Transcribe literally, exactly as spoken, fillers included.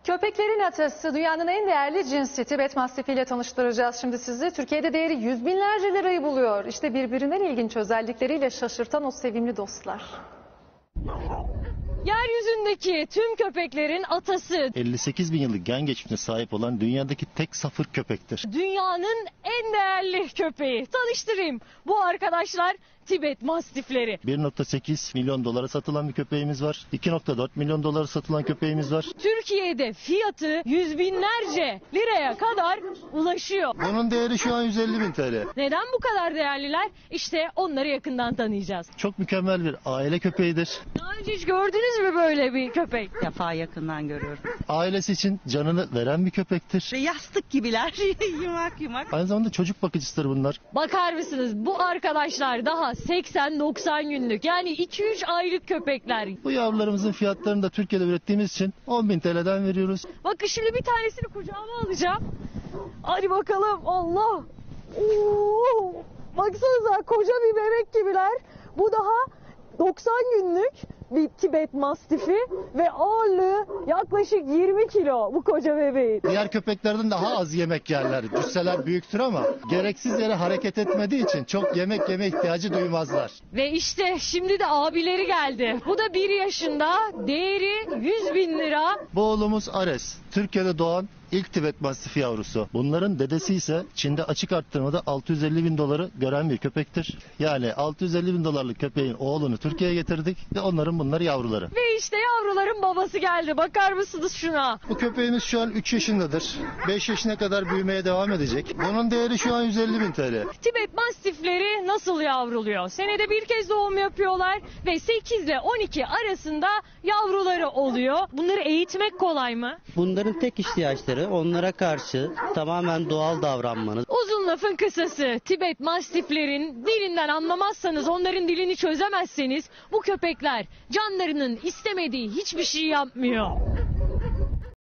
Köpeklerin atası, dünyanın en değerli cinsi Tibet Mastifi ile tanıştıracağız şimdi sizi. Türkiye'de değeri yüz binlerce lirayı buluyor. İşte birbirinden ilginç özellikleriyle şaşırtan o sevimli dostlar. Yeryüzündeki tüm köpeklerin atası. elli sekiz bin yıllık gen geçmişine sahip olan dünyadaki tek safır köpektir. Dünyanın en değerli köpeği. Tanıştırayım. Bu arkadaşlar Tibet Mastifleri. bir nokta sekiz milyon dolara satılan bir köpeğimiz var. iki nokta dört milyon dolara satılan köpeğimiz var. Türkiye'de fiyatı yüz binlerce liraya kadar ulaşıyor. Bunun değeri şu an yüz elli bin T L. Neden bu kadar değerliler? İşte onları yakından tanıyacağız. Çok mükemmel bir aile köpeğidir. Daha önce hiç gördünüz mü böyle bir köpek? İlk defa yakından görüyorum. Ailesi için canını veren bir köpektir. Yastık gibiler, yumak yumak. Aynı zamanda çocuk bakıcısıdır bunlar. Bakar mısınız? Bu arkadaşlar daha seksen doksan günlük, yani iki üç aylık köpekler. Bu yavrularımızın fiyatlarını da Türkiye'de ürettiğimiz için on bin T L'den veriyoruz. Bakın şimdi bir tanesini kucağıma alacağım. Hadi bakalım. Allah. Oo. Baksanıza, koca bir bebek gibiler. Bu daha doksan günlük bir Tibet Mastifi ve ağırlığı yaklaşık yirmi kilo bu koca bebeğin. Diğer köpeklerden daha az yemek yerler. Cüsseler büyüktür ama gereksiz yere hareket etmediği için çok yemek yeme ihtiyacı duymazlar. Ve işte şimdi de abileri geldi. Bu da bir yaşında, değeri yüz bin lira. Bu oğlumuz Ares. Türkiye'de doğan ilk Tibet Mastifi yavrusu. Bunların dedesi ise Çin'de açık arttırmada altı yüz elli bin doları gören bir köpektir. Yani altı yüz elli bin dolarlık köpeğin oğlunu Türkiye'ye getirdik ve onların bunları yavruları. Ve işte yavruların babası geldi. Bakar mısınız şuna? Bu köpeğimiz şu an üç yaşındadır. beş yaşına kadar büyümeye devam edecek. Bunun değeri şu an yüz elli bin T L. Tibet Mastifleri nasıl yavruluyor? Senede bir kez doğum yapıyorlar ve sekiz ile on iki arasında yavruları oluyor. Bunları eğitmek kolay mı? Bunların tek ihtiyaçları onlara karşı tamamen doğal davranmanız. Uzun lafın kısası, Tibet Mastiflerin dilinden anlamazsanız, onların dilini çözemezseniz bu köpekler canlarının istemediği hiçbir şey yapmıyor.